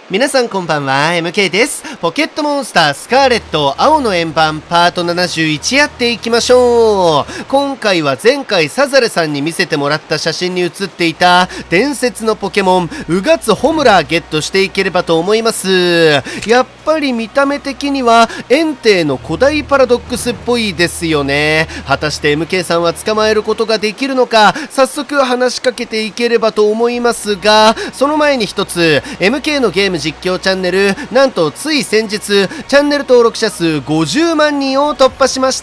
皆さんこんばんは、MK です。ポケットモンスタースカーレット青の円盤パート71やっていきましょう。今回は前回サザレさんに見せてもらった写真に写っていた伝説のポケモンウガツホムラゲットしていければと思います。やっぱり見た目的にはエンテイの古代パラドックスっぽいですよね。果たして MK さんは捕まえることができるのか、早速話しかけていければと思いますが、その前に一つ MK のゲーム実況チャンネル、なんとつい先日チャンネル登録者数50万人を突破しました。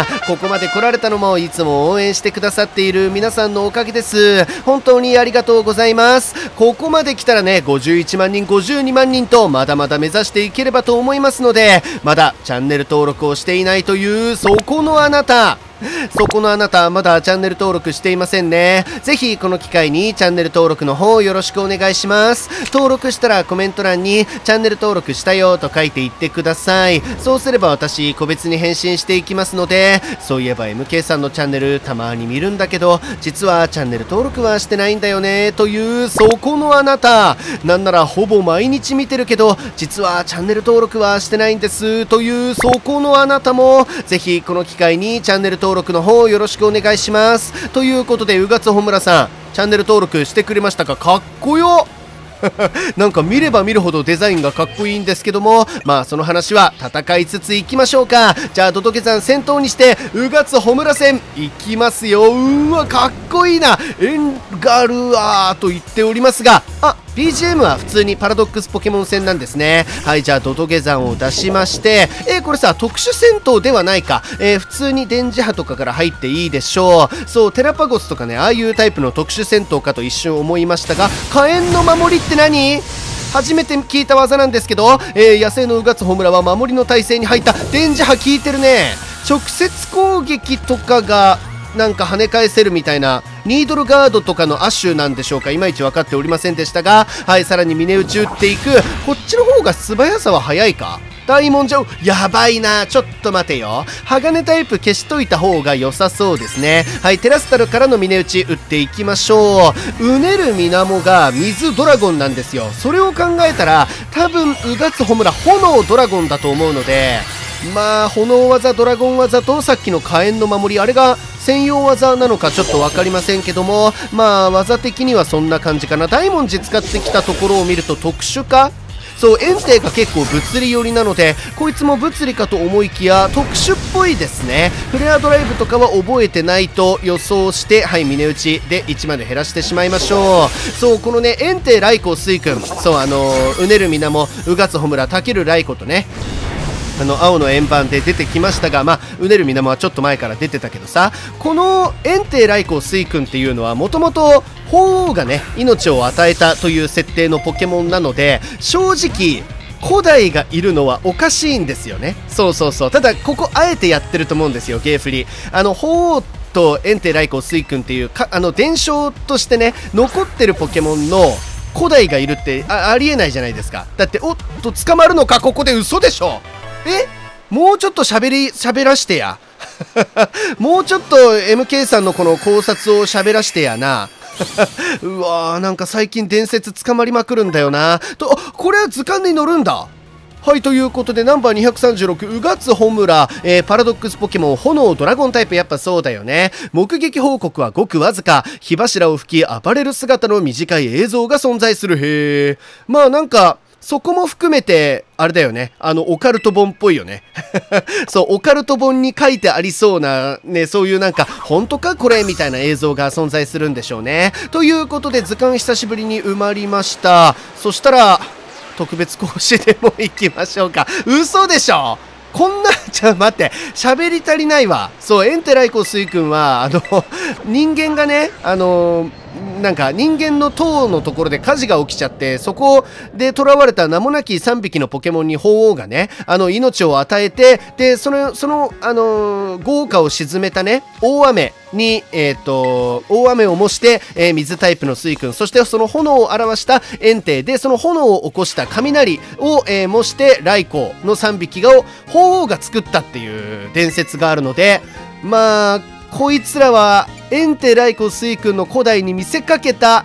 ここまで来られたのもいつも応援してくださっている皆さんのおかげです。本当にありがとうございます。ここまで来たらね、51万人52万人とまだまだ目指していければと思いますので、まだチャンネル登録をしていないというそこのあなた、まだチャンネル登録していませんね。ぜひこの機会にチャンネル登録の方よろしくお願いします。登録したらコメント欄にチャンネル登録したよと書いていってください。そうすれば私個別に返信していきますので、そういえば MK さんのチャンネルたまに見るんだけど実はチャンネル登録はしてないんだよねというそこのあなた、なんならほぼ毎日見てるけど実はチャンネル登録はしてないんですというそこのあなたもぜひこの機会にチャンネル登録の方よろしくお願いします。ということでウガツホムラさんチャンネル登録してくれましたか？かっこよなんか見れば見るほどデザインがかっこいいんですけども、まあその話は戦いつついきましょうか。じゃあドトケ山先頭にしてウガツホムラ戦いきますよ。うわかっこいいな、エンガルアーと言っておりますが、BGM は普通にパラドックスポケモン戦なんですね。はい、じゃあドトゲ山を出しまして、これさ特殊戦闘ではないか、普通に電磁波とかから入っていいでしょう。そうテラパゴスとかね、ああいうタイプの特殊戦闘かと一瞬思いましたが、火炎の守りって何？初めて聞いた技なんですけど、野生のウガツホムラは守りの体勢に入った。電磁波効いてるね。直接攻撃とかがなんか跳ね返せるみたいな、ニードルガードとかの亜種なんでしょうか、いまいち分かっておりませんでしたが、はい、さらに峰打ち打っていく。こっちの方が素早さは速いか。大文字やばいな、ちょっと待てよ。鋼タイプ消しといた方が良さそうですね。はい、テラスタルからの峰打ち打っていきましょう。うねる水面が水ドラゴンなんですよ。それを考えたら多分ウガツホムラ炎ドラゴンだと思うので、まあ炎技ドラゴン技とさっきの火炎の守り、あれが専用技なのかちょっと分かりませんけども、まあ技的にはそんな感じかな。大文字使ってきたところを見ると特殊か。そうエンテイが結構物理寄りなので、こいつも物理かと思いきや特殊っぽいですね。フレアドライブとかは覚えてないと予想して、はい峰打ちで1まで減らしてしまいましょう。そうこのねエンテイライコスイ君、そううねる水面ウガツホムラタケルライコとね、青の円盤で出てきましたが、まあうねる水面はちょっと前から出てたけどさ、このエンテイライコスイ君っていうのはもともと鳳凰がね命を与えたという設定のポケモンなので、正直古代がいるのはおかしいんですよね。そうただここあえてやってると思うんですよ、ゲーフリ。鳳凰とエンテイライコスイ君っていう伝承としてね残ってるポケモンの古代がいるって ありえないじゃないですか。だっておっと捕まるのか、ここで。嘘でしょ。もうちょっと喋らしてやもうちょっと MK さんのこの考察を喋らしてやなうわー、なんか最近伝説捕まりまくるんだよなと。これは図鑑に載るんだ。はい、ということでナンバー236ウガツホムラ、パラドックスポケモン炎ドラゴンタイプ、やっぱそうだよね。目撃報告はごくわずか。火柱を吹き暴れる姿の短い映像が存在する。へえ、まあなんかそこも含めてあれだよね、オカルト本っぽいよねそうオカルト本に書いてありそうなね、そういうなんか本当かこれみたいな映像が存在するんでしょうね。ということで図鑑久しぶりに埋まりました。そしたら特別講師でも行きましょうか。嘘でしょ、こんなちょ待って、喋り足りないわ。そうエンテライコスイ君は人間がねなんか人間の塔のところで火事が起きちゃって、そこで囚われた名もなき3匹のポケモンに鳳凰がね命を与えて、でその豪華を鎮めたね大雨に大雨を模して、水タイプの水君、そしてその炎を表したエンテイで、その炎を起こした雷を、模してライコの3匹を鳳凰が作ったっていう伝説があるので、まあこいつらはエンテライコスイ君の古代に見せかけた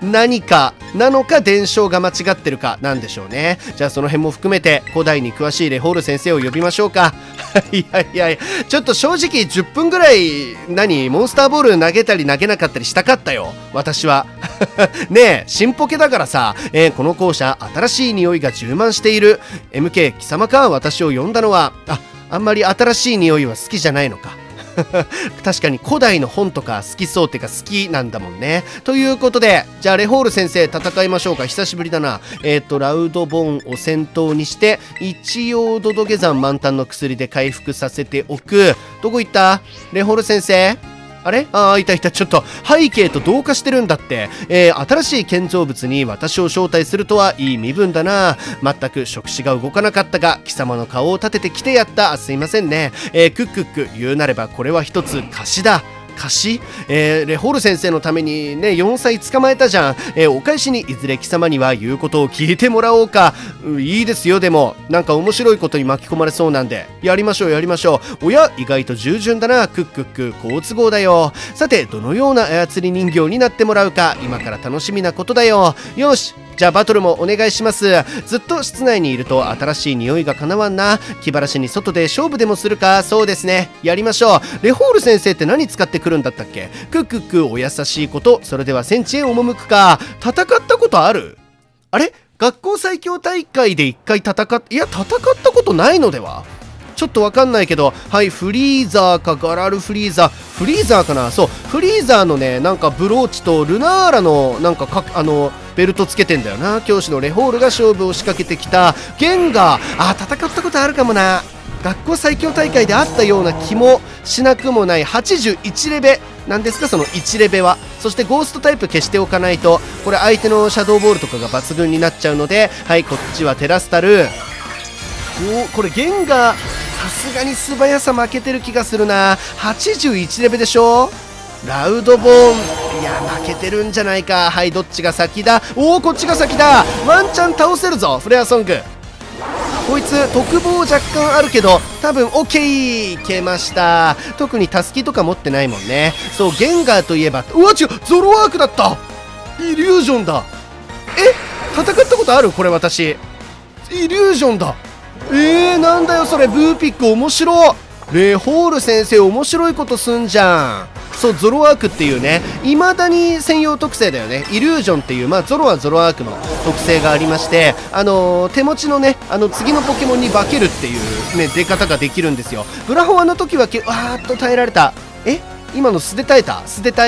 何かなのか伝承が間違ってるかなんでしょうね。じゃあその辺も含めて古代に詳しいレホール先生を呼びましょうか。いやちょっと正直10分ぐらいモンスターボール投げたり投げなかったりしたかったよ私は。ねえ新ポケだからさ、この校舎新しい匂いが充満している。 MK 貴様か。私を呼んだのはあんまり新しい匂いは好きじゃないのか。確かに古代の本とか好きそうってか好きなんだもんね。ということでじゃあレホール先生戦いましょうか。久しぶりだな。ラウドボーンを先頭にして一応ドドゲ山満タンの薬で回復させておく。どこ行ったレホール先生。あれいた。ちょっと背景と同化してるんだって。新しい建造物に私を招待するとはいい身分だな。全く触手が動かなかったが貴様の顔を立てて来てやった。すいませんね。クックック言うなればこれは一つ貸しだ。貸し、レホール先生のためにね4歳捕まえたじゃん。お返しにいずれ貴様には言うことを聞いてもらおうか。いいですよ。でもなんか面白いことに巻き込まれそうなんでやりましょう。おや意外と従順だな。クックック好都合だよ。さてどのような操り人形になってもらうか今から楽しみなことだよ。よしじゃあバトルもお願いします。ずっと室内にいると新しい匂いがかなわんな。気晴らしに外で勝負でもするか。そうですねやりましょう。レホール先生って何使ってくるんだったっけ。クックックお優しいこと。それでは戦地へ赴くか。戦ったことある。あれ学校最強大会で1回戦ったことないのでは。ちょっとわかんないけど、はい、フリーザーかガラルフリーザーかな。そうフリーザーのねなんかブローチとルナーラのなんかベルトつけてんだよな。教師のレホールが勝負を仕掛けてきた。ゲンガー戦ったことあるかもな。学校最強大会であったような気もしなくもない。81レベなんですかその1レベは。そしてゴーストタイプ消しておかないとこれ相手のシャドーボールとかが抜群になっちゃうので、はいこっちはテラスタル。これゲンガーさすがに素早さ負けてる気がするな。81レベでしょ。ラウドボーンいや負けてるんじゃないか。はいどっちが先だ。こっちが先だ。ワンチャン倒せるぞフレアソング。こいつ特防若干あるけど多分 OK いけました。特にタスキとか持ってないもんね。そうゲンガーといえば違うゾロワークだった。イリュージョンだ。戦ったことあるこれ私。イリュージョンだ。なんだよそれ。ブーピック面白。レホール先生面白いことすんじゃん。そうゾロワークっていうね未だに専用特性だよね。イリュージョンっていうゾロはゾロワークの特性がありまして、手持ちのね次のポケモンに化けるっていうね出方ができるんですよ。ブラホアの時は耐えられた。今の素で耐えた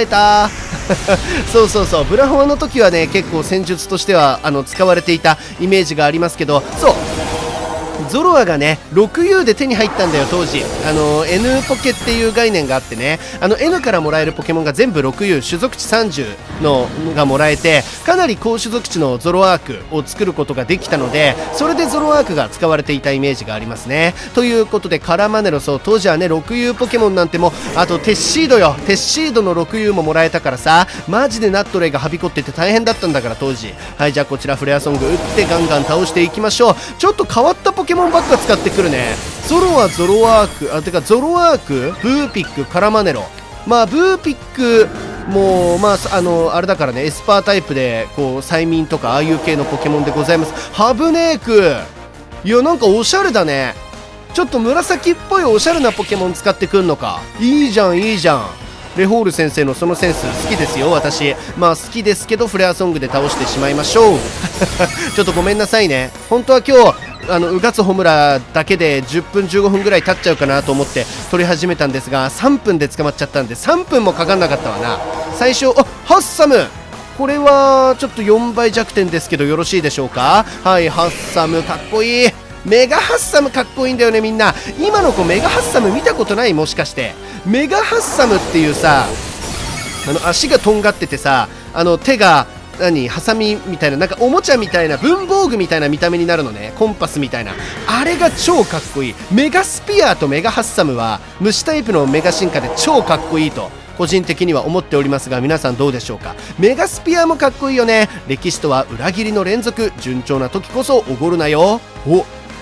そうブラホアの時はね結構戦術としては使われていたイメージがありますけど、そうゾロアがね 6U で手に入ったんだよ当時。N ポケっていう概念があってねN からもらえるポケモンが全部 6U 種族値30のがもらえてかなり高種族値のゾロアークを作ることができたので、それでゾロアークが使われていたイメージがありますね。ということでカラマネロそう当時はね 6U ポケモンなんてもあとテッシードよ。テッシードの 6U ももらえたからさマジでナットレイがはびこってて大変だったんだから当時。はいじゃあこちらフレアソング打ってガンガン倒していきましょう。ちょっと変わったポケモンばっか使ってくるね。ゾロはゾロワークゾロワークブーピックカラマネロ。ブーピックもあれだからねエスパータイプでこう催眠とかああいう系のポケモンでございます。ハブネークいやなんかおしゃれだね。ちょっと紫っぽいおしゃれなポケモン使ってくんのか。いいじゃんレホール先生のそのセンス好きですよ私。好きですけどフレアソングで倒してしまいましょう。ちょっとごめんなさいね。本当は今日うがつホムラだけで10分15分ぐらい経っちゃうかなと思って撮り始めたんですが3分で捕まっちゃったんで3分もかかんなかったわな最初。ハッサムこれはちょっと4倍弱点ですけどよろしいでしょうか。はいハッサムかっこいい。メガハッサムかっこいいんだよねみんな。今の子メガハッサム見たことない。もしかしてメガハッサムっていうさ足がとんがっててさ手がハサミみたいななんかおもちゃみたいな文房具みたいな見た目になるのね。コンパスみたいなあれが超かっこいい。メガスピアとメガハッサムは虫タイプのメガ進化で超かっこいいと個人的には思っておりますが皆さんどうでしょうか。メガスピアもかっこいいよね。歴史とは裏切りの連続。順調な時こそおごるなよ。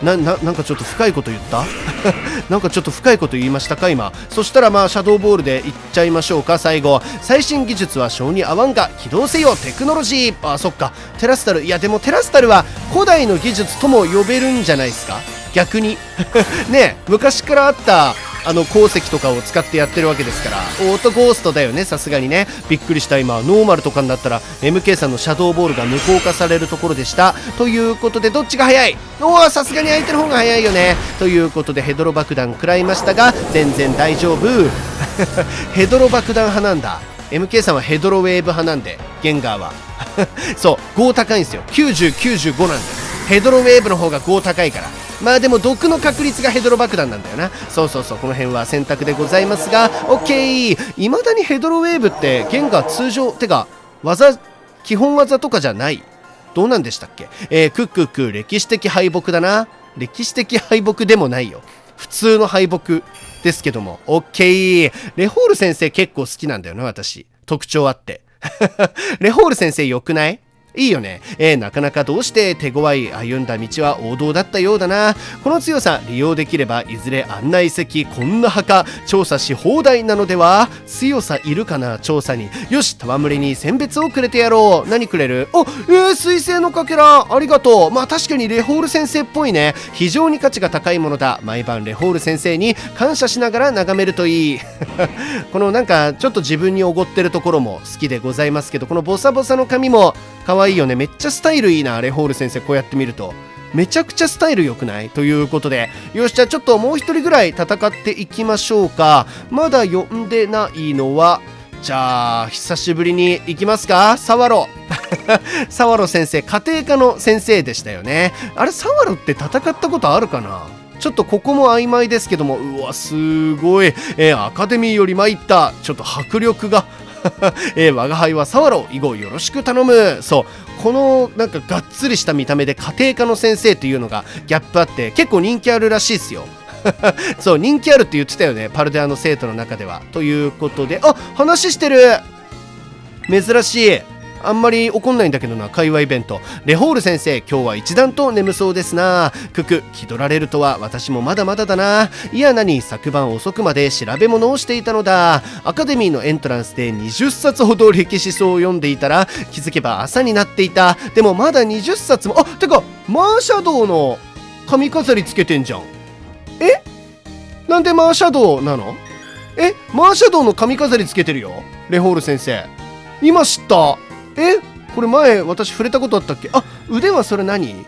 なんかちょっと深いこと言ったなんかちょっと深いこと言いましたか今。そしたらまあシャドーボールでいっちゃいましょうか。最後、最新技術は性に合わんが起動せよテクノロジー。あ、そっか、テラスタル。いやでもテラスタルは古代の技術とも呼べるんじゃないですか、逆にね、昔からあった鉱石とかを使ってやってるわけですから。オートゴーストだよね、さすがにね。びっくりした。今ノーマルとかになったら MK さんのシャドーボールが無効化されるところでした。ということでどっちが早い？おお、さすがに相手の方が早いよね。ということでヘドロ爆弾食らいましたが全然大丈夫ヘドロ爆弾派なんだ。 MK さんはヘドロウェーブ派なんで、ゲンガーはそう5高いんですよ。90、95なんだよ。ヘドロウェーブの方が5高いから。まあでも毒の確率がヘドロ爆弾なんだよな。そうそうそう、この辺は選択でございますが OK。 いまだにヘドロウェーブってゲンガー通常てか基本技とかじゃない、どうなんでしたっけ。クックック歴史的敗北だな。歴史的敗北でもないよ、普通の敗北ですけども OK。 レホール先生結構好きなんだよな私、特徴あってレホール先生よくない？いいよね。なかなかどうして手強い歩んだ道は王道だったようだな。この強さ利用できればいずれあんな遺跡こんな墓調査し放題なのでは。強さいるかな調査に。よし、戯れに選別をくれてやろう。何くれる？お、水星のかけらありがとう。まあ確かにレホール先生っぽいね。非常に価値が高いものだ。毎晩レホール先生に感謝しながら眺めるといいこのなんかちょっと自分におごってるところも好きでございますけど、このボサボサの髪も可愛いよね。めっちゃスタイルいいな、レホール先生。こうやって見るとめちゃくちゃスタイル良くない？ということで、よし、じゃあちょっともう一人ぐらい戦っていきましょうか。まだ呼んでないのは、じゃあ久しぶりに行きますか。サワロサワロ先生、家庭科の先生でしたよね。あれ、サワロって戦ったことあるかな。ちょっとここも曖昧ですけども、うわすごい、アカデミーより参った。ちょっと迫力が我が輩はサワロ以後よろしく頼む。そうこのなんかがっつりした見た目で家庭科の先生というのがギャップあって結構人気あるらしいですよそう人気あるって言ってたよね、パルデアの生徒の中では。ということで、あ、話してる。珍しい。あんまり怒んないんだけどな、会話イベント。レホール先生、今日は一段と眠そうですな。クク、気取られるとは私もまだまだだな。いや何、昨晩遅くまで調べ物をしていたのだ。アカデミーのエントランスで20冊ほど歴史書を読んでいたら気づけば朝になっていた。でもまだ20冊も。あ、てかマーシャドウの髪飾りつけてんじゃん。なんでマーシャドウなの？マーシャドウの髪飾りつけてるよ、レホール先生。今知った。これ前私触れたことあったっけ？あ、腕はそれ何？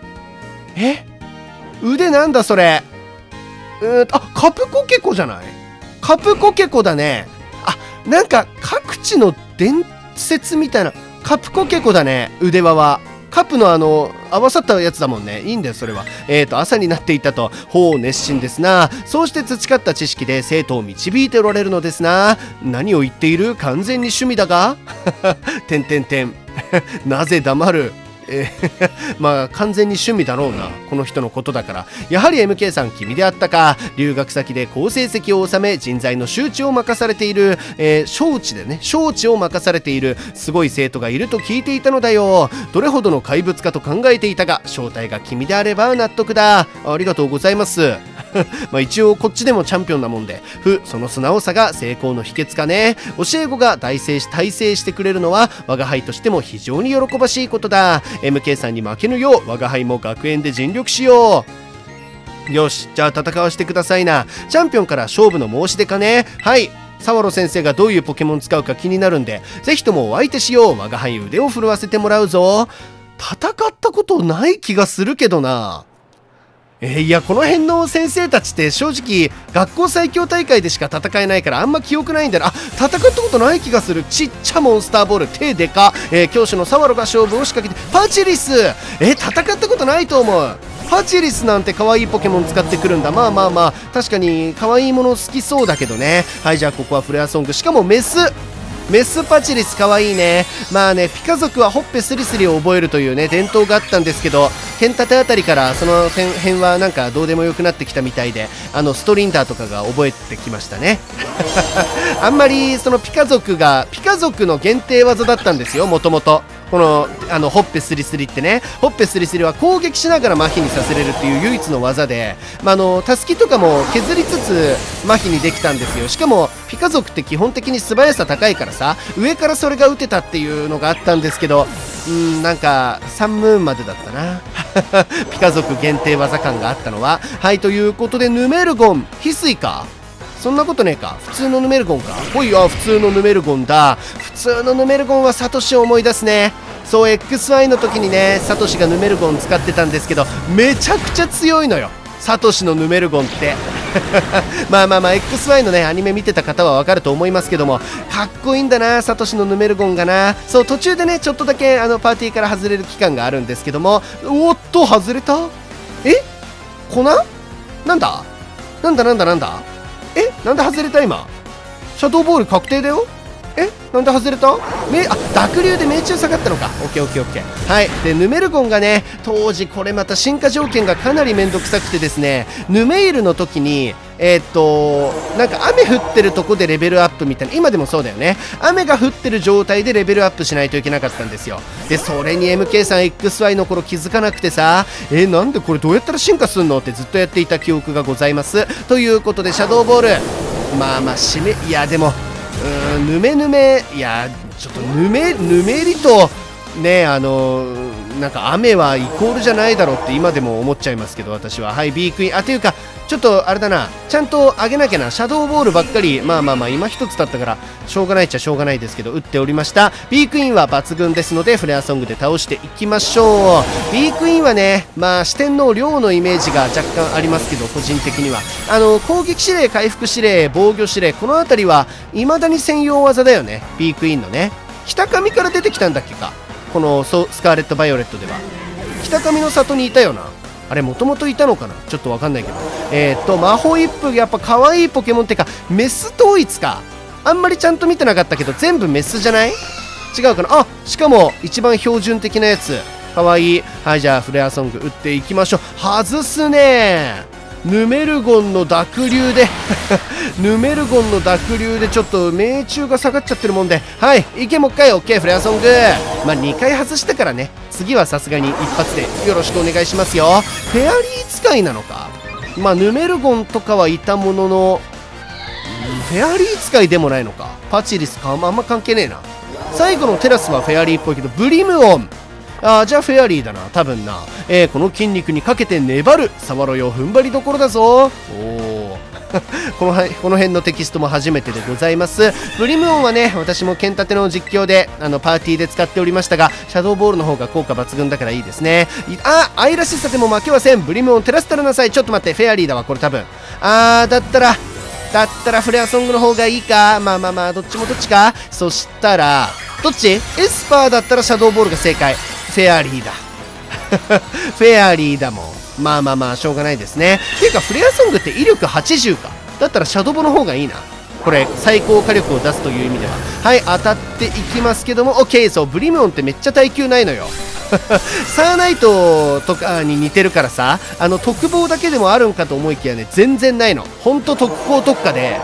腕なんだそれ。あ、カプコケコじゃない？カプコケコだね。あ、なんか各地の伝説みたいな。カプコケコだね、腕輪は。カップの合わさったやつだもんね。いいんだよそれは。朝になっていたと。ほう、熱心ですな。そうして培った知識で生徒を導いておられるのですな。何を言っている？完全に趣味だがてんてんてんなぜ黙る？まあ完全に趣味だろうな、この人のことだから。やはり MK さん君であったか。留学先で好成績を収め人材の周知を任されている、招致を任されているすごい生徒がいると聞いていたのだよ。どれほどの怪物かと考えていたが正体が君であれば納得だ。ありがとうございますまあ一応こっちでもチャンピオンなもんで、その素直さが成功の秘訣かね。教え子が大成してくれるのは我が輩としても非常に喜ばしいことだ。MK さんに負けぬよう我が輩も学園で尽力しよう。よし、じゃあ戦わせてくださいな。チャンピオンから勝負の申し出かね。はい、サワロ先生がどういうポケモン使うか気になるんで、ぜひともお相手しよう。我が輩腕を振るわせてもらうぞ。戦ったことない気がするけどな。いや、この辺の先生たちって正直学校最強大会でしか戦えないからあんま記憶ないんだよ。あ、戦ったことない気がする。ちっちゃモンスターボール手でか。教師のサワロが勝負を仕掛けてパチリス。戦ったことないと思う。パチリスなんて可愛いポケモン使ってくるんだ。まあまあまあ、確かに可愛いもの好きそうだけどね。はい、じゃあここはフレアソング、しかもメスパチリス可愛いね。まあね、ピカ族はほっぺスリスリを覚えるというね伝統があったんですけど、 剣立てあたりからその辺はなんかどうでもよくなってきたみたいで、ストリンダーとかが覚えてきましたね。あんまりそのピカ族の限定技だったんですよ、もともと。このほっぺスリスリってね、ほっぺスリスリは攻撃しながら麻痺にさせれるっていう唯一の技で、たすきとかも削りつつ麻痺にできたんですよ。しかもピカ族って基本的に素早さ高いからさ、上からそれが打てたっていうのがあったんですけど、なんかサンムーンまでだったな。ピカ族限定技感があったのは。はい、ということでヌメルゴン翡翠か、そんなことねえか、普通のヌメルゴンか。ほいや、普通のヌメルゴンだ。普通のヌメルゴンはサトシを思い出すね。そう、 XY の時にね、サトシがヌメルゴン使ってたんですけど、めちゃくちゃ強いのよ、サトシのヌメルゴンって。まあ XY のねアニメ見てた方はわかると思いますけども、かっこいいんだな、サトシのヌメルゴンがな。そう、途中でねちょっとだけパーティーから外れる期間があるんですけども、おっと外れた。粉なんだなんで外れた。今シャドーボール確定だよ。なんで外れた。濁流で命中下がったのか。オッケーオッケーオッケー。はい、でヌメルゴンがね、当時これまた進化条件がかなりめんどくさくてですね、ヌメイルの時になんか雨降ってるとこでレベルアップみたいな、今でもそうだよね、雨が降ってる状態でレベルアップしないといけなかったんですよ。でそれに MK さん XY の頃気づかなくてさ、なんでこれどうやったら進化すんのってずっとやっていた記憶がございます。ということでシャドーボール、いやでもヌメいやちょっとヌメリとね、なんか雨はイコールじゃないだろうって今でも思っちゃいますけど、私は。はい、 B クイーンていうかちょっとあれだな、ちゃんと上げなきゃな。シャドーボールばっかり今一つだったからしょうがないっちゃしょうがないですけど打っておりました。 B クイーンは抜群ですのでフレアソングで倒していきましょう。 B クイーンはね四天王亮のイメージが若干ありますけど、個人的には攻撃指令、回復指令、防御指令、この辺りは未だに専用技だよね。 B クイーンのね、北上から出てきたんだっけか、このスカーレット・バイオレットでは。北上の里にいたよな。あれもともといたのかな、ちょっとわかんないけど。マホイップ、やっぱ可愛いポケモンってかメス統一か。あんまりちゃんと見てなかったけど全部メスじゃない？違うかな。しかも一番標準的なやつ、可愛い。はい、じゃあフレアソング打っていきましょう。外すねヌメルゴンの濁流でヌメルゴンの濁流でちょっと命中が下がっちゃってるもんで、はい、いけもう一回。 OK フレアソング。2回外したからね、次はさすがに一発でよろしくお願いしますよ。フェアリー使いなのか。ヌメルゴンとかはいたものの、フェアリー使いでもないのか。パチリスかあんま関係ねえな。最後のテラスはフェアリーっぽいけど、ブリムオン、じゃあフェアリーだな多分な。この筋肉にかけて粘るサワロよ、踏ん張りどころだぞ。この辺のテキストも初めてでございます。ブリムオンはね、私も剣立ての実況でパーティーで使っておりましたが、シャドーボールの方が効果抜群だからいいですね。愛らしさでも負けません。ブリムオン照らしたらなさい。ちょっと待って、フェアリーだわこれ多分。だったらフレアソングの方がいいか。どっちもどっちか。そしたらどっち？エスパーだったらシャドーボールが正解。フェアリーだ。フェアリーだもん。しょうがないですね。ていうかフレアソングって威力80か。だったらシャドボの方がいいな。これ最高火力を出すという意味では。はい、当たっていきますけども OK。 そう、ブリムオンってめっちゃ耐久ないのよ。サーナイトとかに似てるからさ、特防だけでもあるんかと思いきやね、全然ないの。ほんと特攻特化で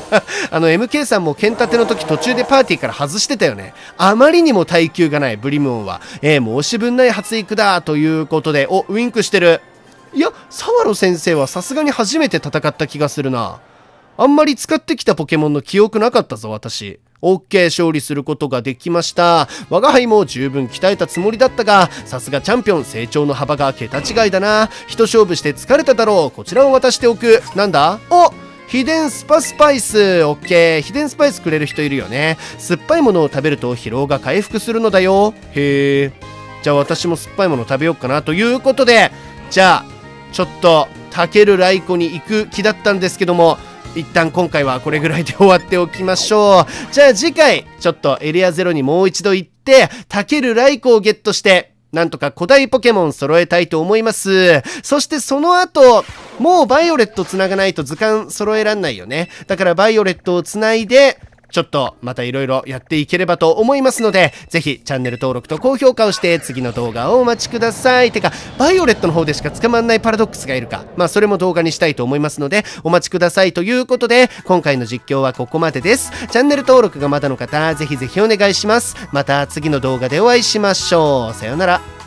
MK さんも剣立ての時途中でパーティーから外してたよね。あまりにも耐久がないブリムオンは。申し分ない発育だということで、ウインクしてる。いや、サワロ先生はさすがに初めて戦った気がするな。あんまり使ってきたポケモンの記憶なかったぞ私。OK、 勝利することができました。我が輩も十分鍛えたつもりだったが、さすがチャンピオン、成長の幅が桁違いだな。一勝負して疲れただろう。こちらを渡しておく。なんだ？秘伝スパイス。オッケー。秘伝スパイスくれる人いるよね。酸っぱいものを食べると疲労が回復するのだよ。へえ。じゃあ私も酸っぱいもの食べようかなということで、じゃあちょっとタケルライコに行く気だったんですけども、一旦今回はこれぐらいで終わっておきましょう。じゃあ次回ちょっとエリア0にもう一度行ってタケルライコをゲットしてなんとか古代ポケモン揃えたいと思います。そしてその後もうバイオレットつながないと図鑑揃えらんないよね。だからバイオレットをつないでちょっとまたいろいろやっていければと思いますので、ぜひチャンネル登録と高評価をして次の動画をお待ちください。てかバイオレットの方でしか捕まんないパラドックスがいるか、それも動画にしたいと思いますのでお待ちください。ということで今回の実況はここまでです。チャンネル登録がまだの方ぜひぜひお願いします。また次の動画でお会いしましょう。さようなら。